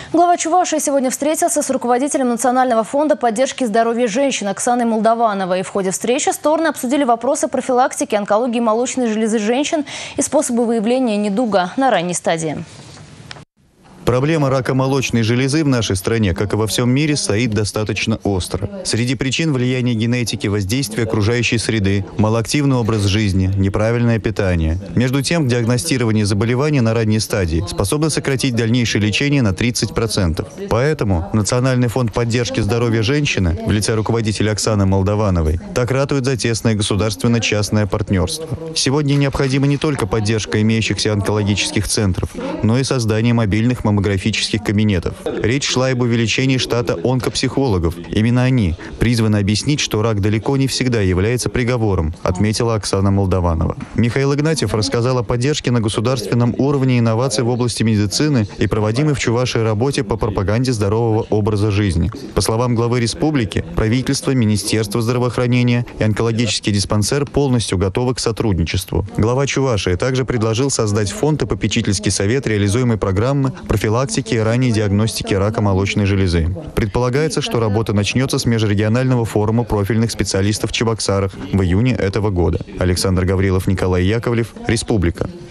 Глава Чувашии сегодня встретился с руководителем Национального фонда поддержки здоровья женщин Оксаной Молдавановой. В ходе встречи стороны обсудили вопросы профилактики, онкологии молочной железы женщин и способы выявления недуга на ранней стадии. Проблема рака молочной железы в нашей стране, как и во всем мире, стоит достаточно остро. Среди причин влияния генетики, воздействия окружающей среды, малоактивный образ жизни, неправильное питание. Между тем, диагностирование заболевания на ранней стадии способно сократить дальнейшее лечение на 30%. Поэтому Национальный фонд поддержки здоровья женщины в лице руководителя Оксаны Молдавановой так ратует за тесное государственно-частное партнерство. Сегодня необходима не только поддержка имеющихся онкологических центров, но и создание мобильных маммографических кабинетов. Речь шла об увеличении штата онкопсихологов. Именно они призваны объяснить, что рак далеко не всегда является приговором, отметила Оксана Молдаванова. Михаил Игнатьев рассказал о поддержке на государственном уровне инноваций в области медицины и проводимой в Чувашии работе по пропаганде здорового образа жизни. По словам главы республики, правительство, Министерство здравоохранения и онкологический диспансер полностью готовы к сотрудничеству. Глава Чувашии также предложил создать фонд и попечительский совет реализуемой программы профилактики и ранней диагностики рака молочной железы. Предполагается, что работа начнется с межрегионального форума профильных специалистов в Чебоксарах в июне этого года. Александр Гаврилов, Николай Яковлев, Республика.